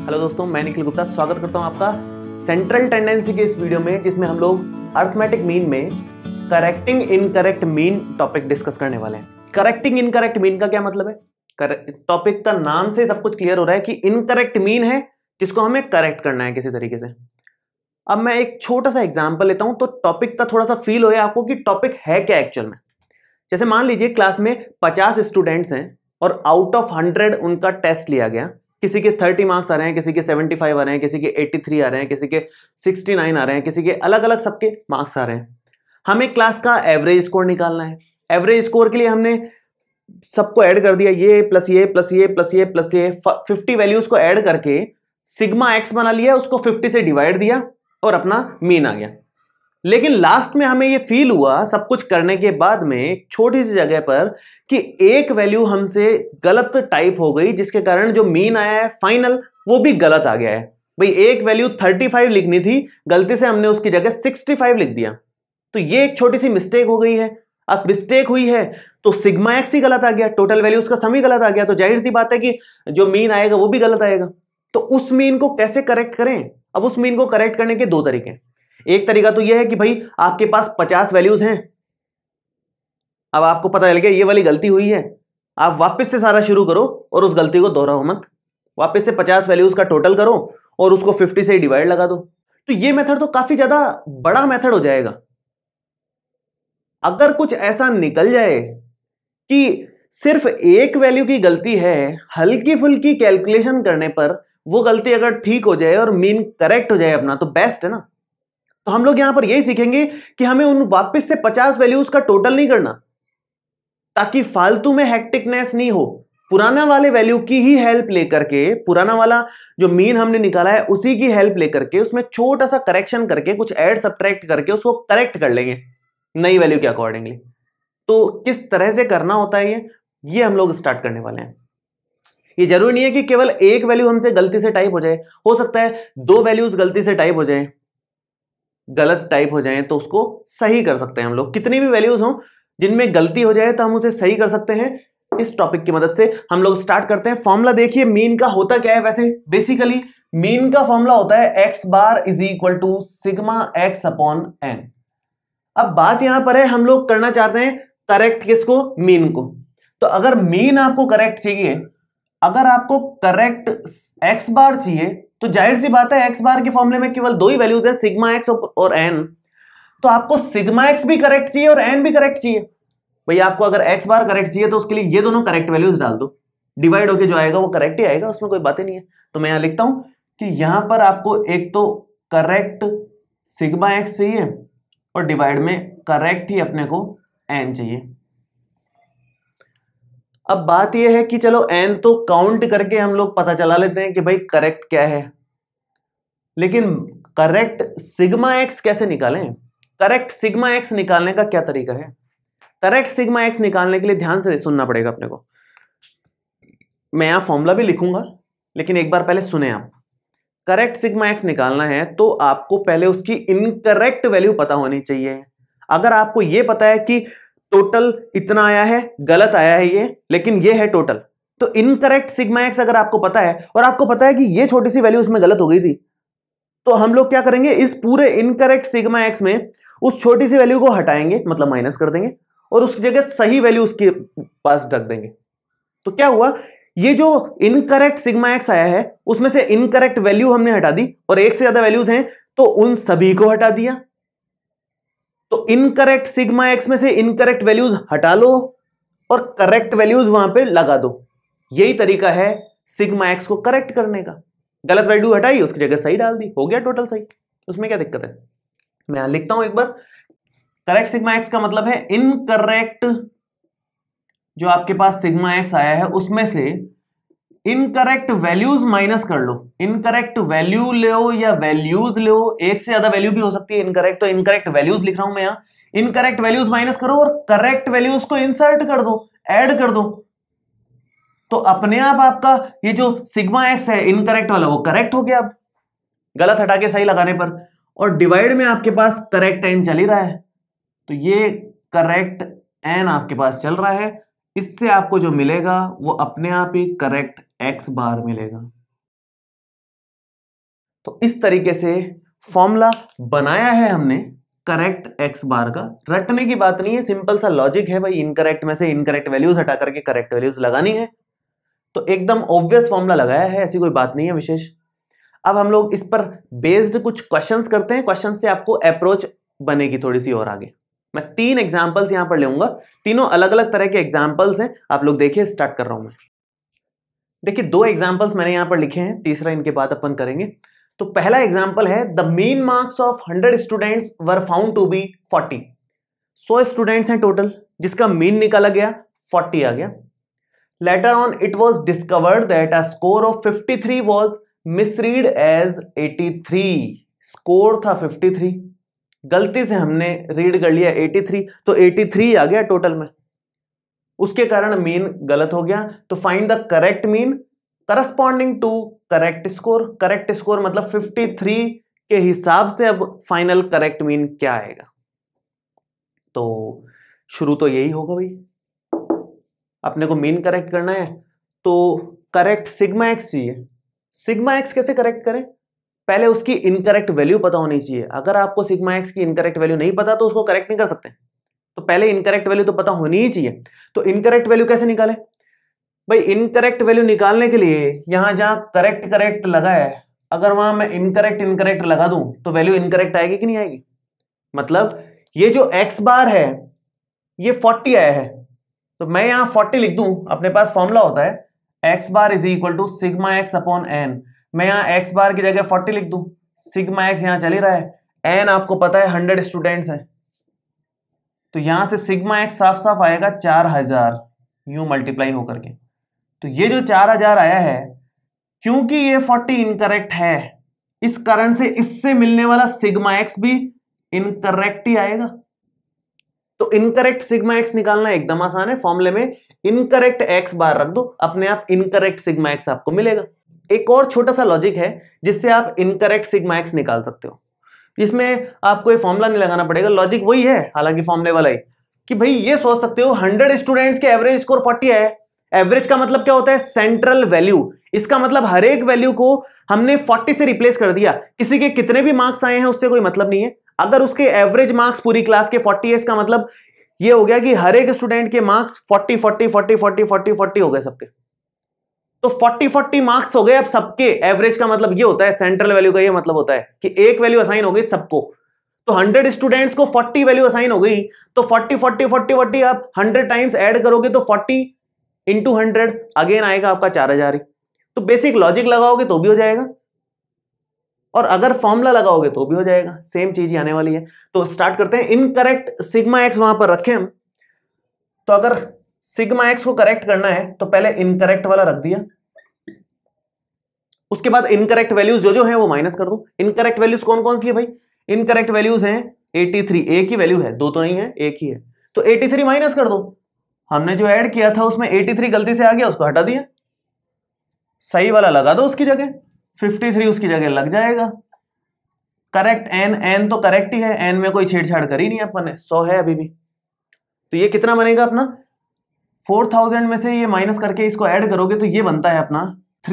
Hello दोस्तों, मैं निखिल गुप्ता स्वागत करता हूं आपका सेंट्रल टेंडेंसी के इस वीडियो में, जिसमें हम लोग अरिथमेटिक मीन में correcting incorrect mean topic discuss करने वाले हैं। करेक्टिंग इनकरेक्ट मीन का क्या मतलब है? टॉपिक का नाम से सब कुछ क्लियर हो रहा है कि इनकरेक्ट मीन है जिसको हमें करेक्ट करना है किसी तरीके से। अब मैं एक छोटा सा एग्जाम्पल लेता हूं तो टॉपिक का थोड़ा सा फील हो आपको कि टॉपिक है क्या एक्चुअल में। जैसे मान लीजिए क्लास में 50 स्टूडेंट्स हैं और आउट ऑफ 100 उनका टेस्ट लिया गया। किसी के 30 मार्क्स आ रहे हैं, किसी के 75 आ रहे हैं, किसी के 83 आ रहे हैं, किसी के 69 आ रहे हैं, किसी के अलग अलग सबके मार्क्स आ रहे हैं। हमें क्लास का एवरेज स्कोर निकालना है। एवरेज स्कोर के लिए हमने सबको ऐड कर दिया, ये प्लस ये प्लस ये प्लस ये प्लस ये 50 वैल्यूज को ऐड करके सिग्मा एक्स बना लिया, उसको 50 से डिवाइड दिया और अपना मीन आ गया। लेकिन लास्ट में हमें ये फील हुआ सब कुछ करने के बाद में एक छोटी सी जगह पर कि एक वैल्यू हमसे गलत टाइप हो गई, जिसके कारण जो मीन आया है फाइनल वो भी गलत आ गया है। भाई एक वैल्यू 35 लिखनी थी, गलती से हमने उसकी जगह 65 लिख दिया, तो ये एक छोटी सी मिस्टेक हो गई है। अब मिस्टेक हुई है तो सिग्मा एक्स ही गलत आ गया, टोटल वैल्यूज का सम ही गलत आ गया, तो जाहिर सी बात है कि जो मीन आएगा वो भी गलत आएगा। तो उस मीन को कैसे करेक्ट करें? अब उस मीन को करेक्ट करने के दो तरीके हैं। एक तरीका तो यह है कि भाई आपके पास 50 वैल्यूज हैं, अब आपको पता चल गया ये वाली गलती हुई है, आप वापस से सारा शुरू करो और उस गलती को दोहराओ मत। वापस से 50 वैल्यूज का टोटल करो और उसको 50 से डिवाइड लगा दो। तो ये मेथड तो काफी ज्यादा बड़ा मेथड हो जाएगा। अगर कुछ ऐसा निकल जाए कि सिर्फ एक वैल्यू की गलती है, हल्की फुल्की कैलकुलेशन करने पर वो गलती अगर ठीक हो जाए और मीन करेक्ट हो जाए अपना, तो बेस्ट है ना। तो हम लोग यहां पर यही सीखेंगे कि हमें उन वापस से 50 वैल्यूज का टोटल नहीं करना, ताकि फालतू में हेक्टिकनेस नहीं हो। पुराना वाले वैल्यू की ही हेल्प लेकर के, पुराना वाला जो मीन हमने निकाला है उसी की हेल्प लेकर के उसमें छोटा सा करेक्शन करके, कुछ ऐड सब्ट्रैक्ट करके उसको करेक्ट कर लेंगे नई वैल्यू के अकॉर्डिंगली। तो किस तरह से करना होता है ये हम लोग स्टार्ट करने वाले हैं। ये जरूरी नहीं है कि केवल एक वैल्यू हमसे गलती से टाइप हो जाए, हो सकता है 2 वैल्यूज गलती से टाइप हो जाए, गलत टाइप हो जाए तो उसको सही कर सकते हैं हम लोग। कितनी भी वैल्यूज हो जिनमें गलती हो जाए तो हम उसे सही कर सकते हैं। इस टॉपिक की मदद से हम लोग स्टार्ट करते हैं। फॉर्मूला देखिए, मीन का होता क्या है वैसे बेसिकली मीन का फॉर्मूला होता है X bar is equal to sigma X upon N. अब बात यहां पर है, हम लोग करना चाहते हैं करेक्ट किसको? मीन को। तो अगर मीन आपको करेक्ट चाहिए, अगर आपको करेक्ट एक्स बार चाहिए, तो जाहिर सी बात है एक्स बार के फॉर्मूले में केवल 2 ही वैल्यूज है, सिग्मा एक्स और एन। तो आपको सिग्मा एक्स भी करेक्ट चाहिए और एन भी करेक्ट चाहिए। भैया आपको अगर एक्स बार करेक्ट चाहिए तो उसके लिए ये दोनों करेक्ट वैल्यूज डाल दो, डिवाइड होके जो आएगा वो करेक्ट ही आएगा, उसमें कोई बात ही नहीं है। तो मैं यहां लिखता हूं कि यहां पर आपको एक तो करेक्ट सिग्मा एक्स चाहिए और डिवाइड में करेक्ट ही अपने को एन चाहिए। अब बात यह है कि चलो एन तो काउंट करके हम लोग पता चला लेते हैं कि भाई करेक्ट क्या है, लेकिन करेक्ट सिग्मा एक्स कैसे निकालें? करेक्ट सिग्मा एक्स निकालने का क्या तरीका है? करेक्ट सिग्मा एक्स निकालने के लिए ध्यान से सुनना पड़ेगा अपने को। मैं यहां फॉर्मूला भी लिखूंगा, लेकिन एक बार पहले सुने आप। करेक्ट सिग्मा एक्स निकालना है तो आपको पहले उसकी इनकरेक्ट वैल्यू पता होनी चाहिए। अगर आपको यह पता है कि टोटल इतना आया है, गलत आया है ये, लेकिन ये है टोटल, तो इनकरेक्ट सिग्मा एक्स अगर आपको पता है और आपको पता है कि ये छोटी सी वैल्यू उसमें गलत हो गई थी, तो हम लोग क्या करेंगे, इस पूरे इनकरेक्ट सिग्मा एक्स में उस छोटी सी वैल्यू को हटाएंगे, मतलब माइनस कर देंगे, और उसकी जगह सही वैल्यू उसके पास रख देंगे। तो क्या हुआ, ये जो इनकरेक्ट सिग्मा एक्स आया है उसमें से इनकरेक्ट वैल्यू हमने हटा दी, और एक से ज्यादा वैल्यूज हैं तो उन सभी को हटा दिया। तो इनकरेक्ट सिग्मा एक्स में से इनकरेक्ट वैल्यूज हटा लो और करेक्ट वैल्यूज वहां पे लगा दो। यही तरीका है सिग्मा एक्स को करेक्ट करने का। गलत वैल्यू हटाई, उसकी जगह सही डाल दी, हो गया टोटल सही। उसमें क्या दिक्कत है? मैं यहां लिखता हूं एक बार। करेक्ट सिग्मा एक्स का मतलब है इनकरेक्ट जो आपके पास सिग्मा एक्स आया है उसमें से इनकरेक्ट वैल्यूज माइनस कर लो। इनकरेक्ट वैल्यू लो या वैल्यूज लो, एक से ज्यादा वैल्यू भी हो सकती है इनकरेक्ट, तो इनकरेक्ट वैल्यूज लिख रहा हूं मैं यहां। इनकरेक्ट वैल्यूज माइनस करो और करेक्ट वैल्यूज को इंसर्ट कर दो, ऐड कर दो। तो अपने आप आपका ये जो सिग्मा एक्स है इनकरेक्ट वाला वो करेक्ट हो गया, अब गलत हटा के सही लगाने पर। और डिवाइड में आपके पास करेक्ट एन चल ही रहा है, तो ये करेक्ट एन आपके पास चल रहा है। इससे आपको जो मिलेगा वो अपने आप ही करेक्ट एक्स बार मिलेगा। तो इस तरीके से फॉर्मूला बनाया है हमने करेक्ट एक्स बार का। रटने की बात नहीं है, सिंपल सा लॉजिक है भाई, इनकरेक्ट में से इनकरेक्ट वैल्यूज हटा करके करेक्ट वैल्यूज लगानी है, तो एकदम ऑब्वियस फॉर्मूला लगाया है, ऐसी कोई बात नहीं है विशेष। अब हम लोग इस पर बेस्ड कुछ क्वेश्चंस करते हैं, क्वेश्चन से आपको अप्रोच बनेगी थोड़ी सी और आगे। मैं 3 एग्जांपल्स यहां पर लूंगा, तीनों अलग अलग तरह के एग्जांपल्स हैं, आप लोग देखिए, स्टार्ट कर रहा हूं मैं। देखिए 2 एग्जांपल्स मैंने यहां पर लिखे हैं, तीसरा इनके बाद अपन करेंगे। तो पहला एग्जांपल है, the mean marks of 100 students were found to be 40। 100 students हैं टोटल, जिसका मीन निकाला गया 40 आ गया। Later on it was discovered that a score of 53 was misread as 83। Score था 53, गलती से हमने रीड कर लिया 83, तो 83 आ गया टोटल में, उसके कारण मीन गलत हो गया। तो find the correct mean corresponding to correct score. Correct score मतलब 53 के हिसाब से अब फाइनल करेक्ट मीन क्या आएगा। तो शुरू तो यही होगा भाई, अपने को मीन करेक्ट करना है, तो करेक्ट सिग्मा एक्स चाहिए। सिग्मा एक्स कैसे करेक्ट करें, पहले उसकी इनकरेक्ट वैल्यू पता होनी चाहिए। अगर आपको सिग्मा एक्स की इनकरेक्ट वैल्यू नहीं पता तो उसको करेक्ट नहीं कर सकते, तो पहले इनकरेक्ट वैल्यू तो पता होनी ही चाहिए। तो इनकरेक्ट वैल्यू कैसे निकाले भाई, इनकरेक्ट वैल्यू निकालने के लिए यहां जहां करेक्ट करेक्ट लगा है, अगर वहां मैं इनकरेक्ट इनकरेक्ट लगा दूं तो वैल्यू इनकरेक्ट आएगी कि नहीं आएगी। मतलब ये जो एक्स बार है ये 40 आया है, तो मैं यहां 40 लिख दूं, अपने पास फॉर्मूला होता है X bar is equal to sigma X upon N. मैं यहां एक्स बार की जगह 40 लिख दूं, सिग्मा एक्स यहां चल ही रहा है, एन आपको पता है 100 स्टूडेंट्स हैं, तो यहां से सिग्मा एक्स साफ साफ आएगा 4000 यूं मल्टीप्लाई होकर के। तो ये जो 4000 आया है, क्योंकि ये 40 इनकरेक्ट है, इस कारण से इससे मिलने वाला सिग्मा एक्स भी इनकरेक्ट ही आएगा। तो इनकरेक्ट सिग्मा एक्स निकालना एकदम आसान है, फॉर्मूले में इनकरेक्ट एक्स बार रख दो, अपने आप इनकरेक्ट सिग्मा एक्स आपको मिलेगा। एक और छोटा सा लॉजिक है जिससे आप इनकरेक्ट सिग्मा एक्स निकाल सकते हो, जिसमें आपको ये फॉर्मूला नहीं लगाना पड़ेगा, लॉजिक वही है हालांकि फॉर्मूले वाला ही, कि भाई ये सोच सकते हो 100 स्टूडेंट्स के एवरेज स्कोर 40 है। एवरेज का मतलब क्या होता है, सेंट्रल वैल्यू। इसका मतलब हर एक वैल्यू को हमने 40 से रिप्लेस कर दिया, किसी के कितने भी मार्क्स आए हैं उससे कोई मतलब नहीं है। अगर उसके एवरेज मार्क्स पूरी क्लास के 40 है, इसका मतलब ये हो गया कि हर एक स्टूडेंट के मार्क्स 40 40 40 40 40 40 हो गए सबके, तो 40 40 मार्क्स हो गए अब सबके। एवरेज का मतलब ये होता है, सेंट्रल वैल्यू का ये मतलब होता है कि एक वैल्यू असाइन हो गई सबको। तो 100 स्टूडेंट्स को 40 वैल्यू असाइन हो गई, तो 40 40 40 40 आप 100 टाइम्स ऐड करोगे तो 40 इंटू 100 अगेन आएगा आपका 4000 ही। तो बेसिक लॉजिक लगाओगे तो भी हो जाएगा, और अगर फॉर्मूला लगाओगे तो भी हो जाएगा, सेम चीज ही आने वाली है। तो स्टार्ट करते हैं। इनकरेक्ट सिग्मा एक्स वहां पर रखें हम, तो अगर सिग्मा एक्स को करेक्ट करना है तो पहले इनकरेक्ट वाला रख दिया, उसके बाद इनकरेक्ट वैल्यूज जो जो है वो माइनस कर दूं। इनकरेक्ट वैल्यूज कौन कौन सी है भाई, इनकरेक्ट वैल्यूज हैं 83, एक ही वैल्यू है, दो तो नहीं है, एक ही है, तो 83 माइनस कर दो। हमने जो ऐड किया था उसमें 83 गलती से आ गया, उसको हटा दिया, सही वाला लगा दो उसकी जगह, 53 उसकी जगह लग जाएगा। करेक्ट एन, एन तो करेक्ट ही है, एन में कोई छेड़छाड़ करी नहीं अपन ने, 100 है अभी भी। तो ये कितना बनेगा अपना 4000 में से ये माइनस करके इसको ऐड करोगे तो ये बनता है अपना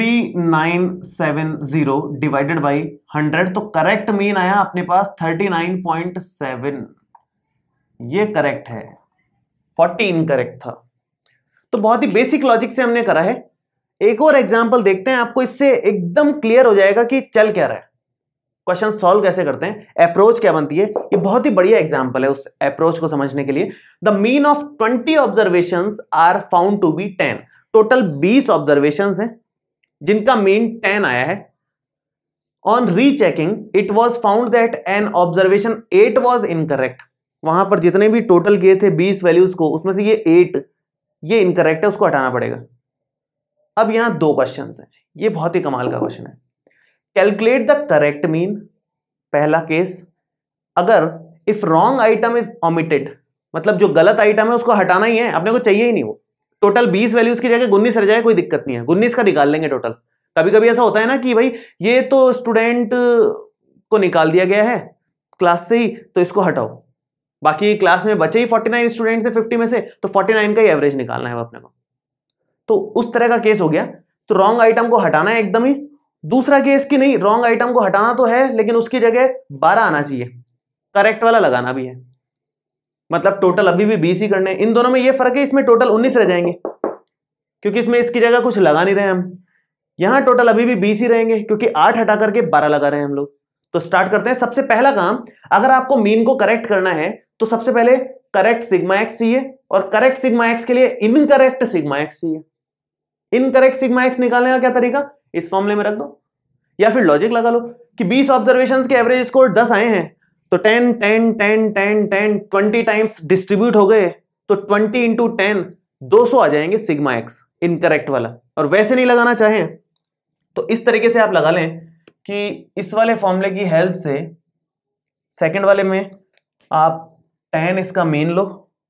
3970 डिवाइडेड बाई 100। तो करेक्ट मीन आया अपने पास 39.7, ये करेक्ट है, 40 इनकरेक्ट था। तो बहुत ही बेसिक लॉजिक से हमने करा है। एक और एग्जांपल देखते हैं, आपको इससे एकदम क्लियर हो जाएगा कि चल क्या रहा है, क्वेश्चन सॉल्व कैसे करते हैं, अप्रोच क्या बनती है। ये बहुत ही बढ़िया एग्जांपल है उस अप्रोच को समझने के लिए। The mean of 20 observations are found to be 10। Total 20 observations हैं जिनका मीन 10 आया है। On rechecking it was found that an observation 8 was incorrect. वहां पर जितने भी टोटल किए थे 20 वैल्यूज को, उसमें से ये 8 ये इनकरेक्ट है, उसको हटाना पड़ेगा। अब यहां 2 क्वेश्चंस हैं, ये बहुत ही कमाल का क्वेश्चन है। कैलकुलेट द करेक्ट मीन, पहला केस, अगर if wrong item is omitted, मतलब जो गलत आइटम है उसको हटाना ही है, अपने को चाहिए ही नहीं वो। टोटल 20 वैल्यूज की जगह 19 रह जाए कोई दिक्कत नहीं है, 19 का निकाल लेंगे टोटल। कभी कभी ऐसा होता है ना कि भाई ये तो स्टूडेंट को निकाल दिया गया है क्लास से ही, तो इसको हटाओ, बाकी क्लास में बचे ही 49 स्टूडेंट से 50 में से, तो 49 का ही एवरेज निकालना है अपने को। तो उस तरह का केस हो गया, तो रॉन्ग आइटम को हटाना है एकदम ही, दूसरा केस कि नहीं, रॉन्ग आइटम को हटाना तो है लेकिन उसकी जगह 12 आना चाहिए, करेक्ट वाला लगाना भी है, मतलब टोटल अभी भी 20 ही करने। इन दोनों में ये फर्क है, इसमें टोटल 19 रह जाएंगे क्योंकि इसमें इसकी जगह कुछ लगा नहीं रहे हम। यहां टोटल अभी भी 20 ही रहेंगे क्योंकि 8 हटा करके 12 लगा रहे हैं हम लोग। तो स्टार्ट करते हैं। सबसे पहला काम, अगर आपको मीन को करेक्ट करना है तो सबसे पहले करेक्ट सिग्मा एक्स चाहिए, और करेक्ट सिग्मा एक्स के लिए इनकरेक्ट सिग्मा एक्स चाहिए। इनकरेक्ट सिग्मा एक्स निकालने का क्या तरीका, इस फॉर्मूले में रख दो या फिर लॉजिक लगा लो कि 20 ऑब्जर्वेशंस के एवरेज स्कोर 10 आए हैं तो 10 10 10 10 10 20 टाइम्स डिस्ट्रीब्यूट हो गए तो 20 इंटू 10 200 आ जाएंगे सिग्मा एक्स इनकरेक्ट वाला। और वैसे नहीं लगाना चाहें तो इस तरीके से आप लगा लें कि इस वाले फॉर्मूले की हेल्प से सेकंड वाले में आप 10 इसका मीन लो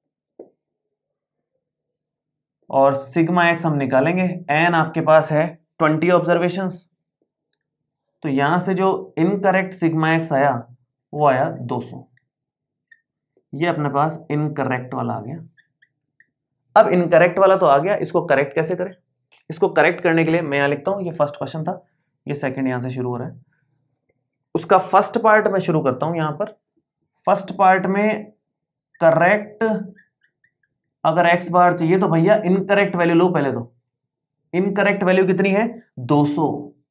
और सिग्मा एक्स हम निकालेंगे। एन आपके पास है 20 ऑब्जर्वेशंस, तो यहां से जो इनकरेक्ट सिग्मा एक्स आया वो आया 200। ये अपने पास इनकरेक्ट वाला आ गया। अब इनकरेक्ट वाला तो आ गया, इसको करेक्ट कैसे करें? इसको करेक्ट करने के लिए मैं यहां लिखता हूं, ये फर्स्ट क्वेश्चन था, ये सेकंड यहां से शुरू हो रहा है। उसका फर्स्ट पार्ट मैं शुरू करता हूं यहां पर। फर्स्ट पार्ट में करेक्ट अगर एक्स बार चाहिए तो भैया इनकरेक्ट वैल्यू लो पहले। तो इनकरेक्ट वैल्यू कितनी है 200,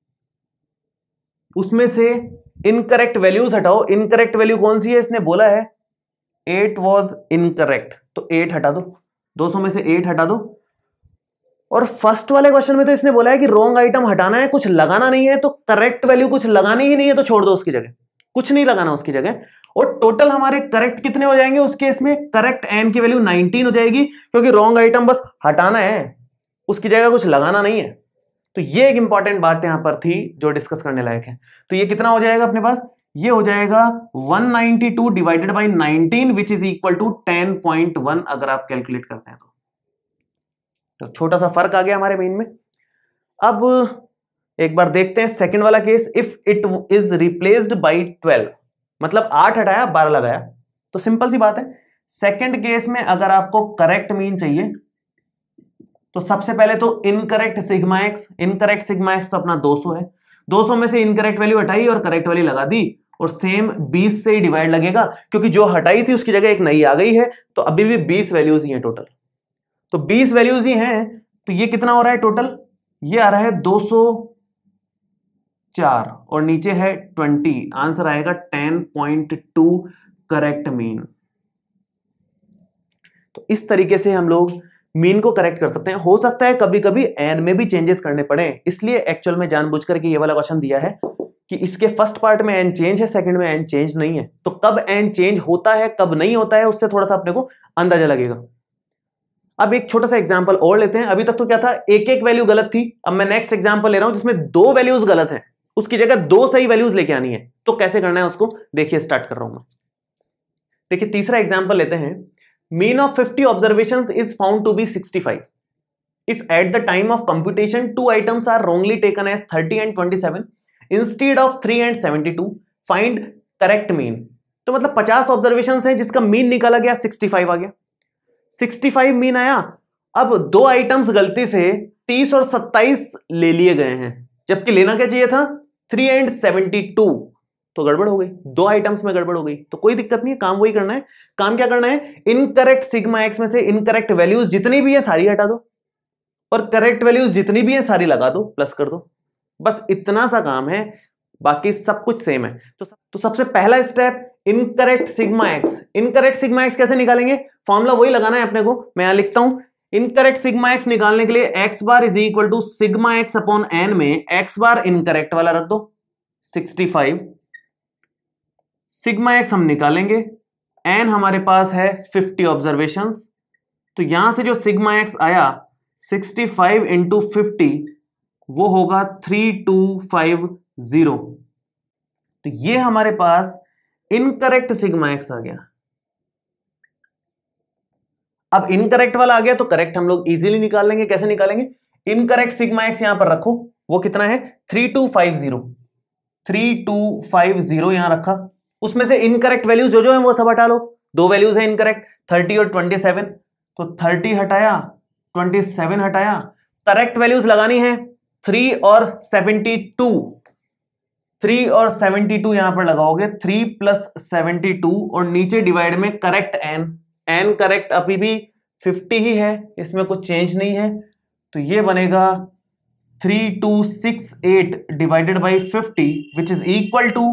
उसमें से इनकरेक्ट वैल्यूज हटाओ। इनकरेक्ट वैल्यू कौन सी है, इसने बोला है 8 वाज इनकरेक्ट, तो 8 हटा दो, 200 में से 8 हटा दो। और फर्स्ट वाले क्वेश्चन में तो इसने बोला है कि रॉन्ग आइटम हटाना है, कुछ लगाना नहीं है, तो करेक्ट वैल्यू कुछ लगानी ही नहीं है तो छोड़ दो उसकी जगह, कुछ नहीं लगाना उसकी जगह। और टोटल हमारे करेक्ट कितने हो जाएंगे उस केस में, करेक्ट एन की वैल्यू 19 हो जाएगी क्योंकि रॉन्ग आइटम बस हटाना है, उसकी जगह कुछ लगाना नहीं है। तो ये एक इंपॉर्टेंट बात यहां पर थी जो डिस्कस करने लायक है। तो ये कितना हो जाएगा अपने पास, ये हो जाएगा 192 divided by 19 which is equal to 10.1 अगर आप कैलकुलेट करते हैं तो छोटा सा फर्क आ गया हमारे मीन में। अब एक बार देखते हैं सेकंड वाला case, if it is replaced by 12, मतलब 8 हटाया 12 लगाया, तो सिंपल सी बात है। सेकंड केस में अगर आपको करेक्ट मीन चाहिए तो सबसे पहले तो incorrect sigma X, incorrect sigma X तो अपना 200 है, 200 में से इनकरेक्ट वैल्यू हटाई और करेक्ट वैल्यू लगा दी, और सेम 20 से ही डिवाइड लगेगा क्योंकि जो हटाई थी उसकी जगह एक नई आ गई है, तो अभी भी 20 वैल्यूज ही हैं टोटल। तो 20 वैल्यूज ही हैं, तो ये कितना हो रहा है टोटल, ये आ रहा है 204 और नीचे है 20, आंसर आएगा 10.2 करेक्ट मीन। तो इस तरीके से हम लोग मीन को करेक्ट कर सकते हैं। हो सकता है कभी कभी एन में भी चेंजेस करने पड़े, इसलिए एक्चुअल में जानबूझकर के ये वाला क्वेश्चन दिया है कि इसके फर्स्ट पार्ट में एन चेंज है, सेकंड में एन चेंज नहीं है। तो कब एन चेंज होता है कब नहीं होता है उससे थोड़ा सा अपने को अंदाजा लगेगा। अब एक छोटा सा एग्जांपल और लेते हैं। अभी तक तो क्या था, एक एक वैल्यू गलत थी, अब मैं नेक्स्ट एग्जांपल ले रहा हूं जिसमें 2 वैल्यूज गलत हैं, उसकी जगह 2 सही वैल्यूज लेके आनी है। तो कैसे करना है उसको देखिए, स्टार्ट कर रहा हूं मैं। देखिए तीसरा एग्जांपल लेते हैं। Mean of 50 observations is found to be 65. If at the time of computation 2 items are wrongly taken as 30 and 27 instead of 3 and 72, find correct mean. तो मतलब 50 ऑब्जर्वेशंस हैं जिसका मीन निकाला गया 65 आ गया, 65 मीन आया। अब 2 आइटम्स गलती से 30 और 27 ले लिए गए हैं, जबकि लेना क्या चाहिए था 3 and 72, तो गड़बड़ हो गई, 2 आइटम्स में गड़बड़ हो गई। तो कोई दिक्कत नहीं है, काम वही करना है। काम क्या करना है, इनकरेक्ट सिग्मा एक्स में से इनकरेक्ट वैल्यूज जितनी भी है सारी हटा दो और करेक्ट वैल्यूज जितनी भी है सारी लगा दो, प्लस कर दो, बस इतना सा काम है, बाकी सब कुछ सेम है। तो सबसे पहला step incorrect sigma X. Incorrect sigma X कैसे निकालेंगे, फॉर्मूला वही लगाना है अपने को। मैं यहां लिखता हूं, इनकरेक्ट सिग्मा एक्स निकालने के लिए X bar is equal to sigma X upon N में एक्स बार इनकरेक्ट वाला रख दो 65, सिग्मा एक्स हम निकालेंगे, एन हमारे पास है 50 ऑब्जर्वेशंस, तो यहां से जो सिग्मा एक्स आया 65 इंटू 50 वो होगा 3250। तो ये हमारे पास इनकरेक्ट सिग्मा एक्स आ गया। अब इनकरेक्ट वाला आ गया तो करेक्ट हम लोग इजीली निकाल लेंगे। कैसे निकालेंगे, इनकरेक्ट सिग्मा एक्स यहां पर रखो, वो कितना है 3250 यहां रखा, उसमें से इनकरेक्ट वैल्यूज जो जो है वो सब हटा लो। 2 वैल्यूज है इनकरेक्ट 30 और 27, तो 30 हटाया 27 हटाया, करेक्ट वैल्यूज लगानी है 3 और 72 यहां पर लगाओगे, 3 + 72 और नीचे डिवाइड में करेक्ट n करेक्ट अभी भी 50 ही है, इसमें कुछ चेंज नहीं है, तो ये बनेगा 3268 divided by 50 which is equal to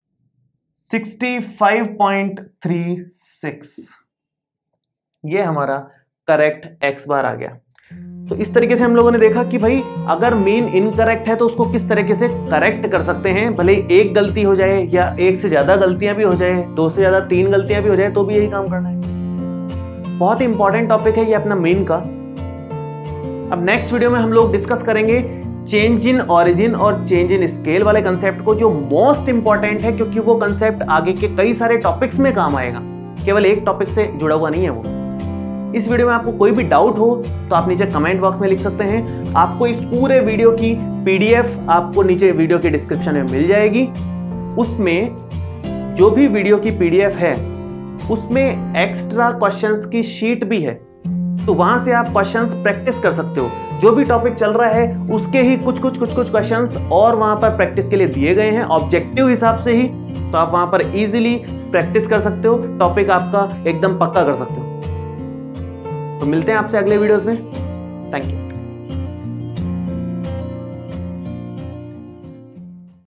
65.36। ये हमारा करेक्ट x बार आ गया। तो इस तरीके से हम लोगों ने देखा कि भाई अगर मीन इनकरेक्ट है तो उसको किस तरीके से करेक्ट कर सकते हैं, भले ही एक गलती हो जाए या एक से ज्यादा गलतियां भी हो जाए, 2 से ज्यादा 3 गलतियां भी हो जाए, तो भी यही काम करना है। बहुत ही इंपॉर्टेंट टॉपिक है ये अपना मीन का। अब नेक्स्ट वीडियो में हम लोग डिस्कस करेंगे चेंज इन ऑरिजिन और चेंज इन स्केल वाले कंसेप्ट को, जो मोस्ट इंपॉर्टेंट है क्योंकि वो कंसेप्ट आगे के कई सारे टॉपिक्स में काम आएगा, केवल एक टॉपिक से जुड़ा हुआ नहीं है वो। इस वीडियो में आपको कोई भी डाउट हो तो आप नीचे कमेंट बॉक्स में लिख सकते हैं। आपको इस पूरे वीडियो की पीडीएफ आपको नीचे वीडियो के डिस्क्रिप्शन में मिल जाएगी। उसमें जो भी वीडियो की पीडीएफ है उसमें एक्स्ट्रा क्वेश्चंस की शीट भी है, तो वहां से आप क्वेश्चंस प्रैक्टिस कर सकते हो। जो भी टॉपिक चल रहा है उसके ही कुछ क्वेश्चंस और वहां पर प्रैक्टिस के लिए दिए गए हैं ऑब्जेक्टिव हिसाब से ही, तो आप वहां पर इजीली प्रैक्टिस कर सकते हो, टॉपिक आपका एकदम पक्का कर सकते हो। तो मिलते हैं आपसे अगले वीडियोस में। Thank you.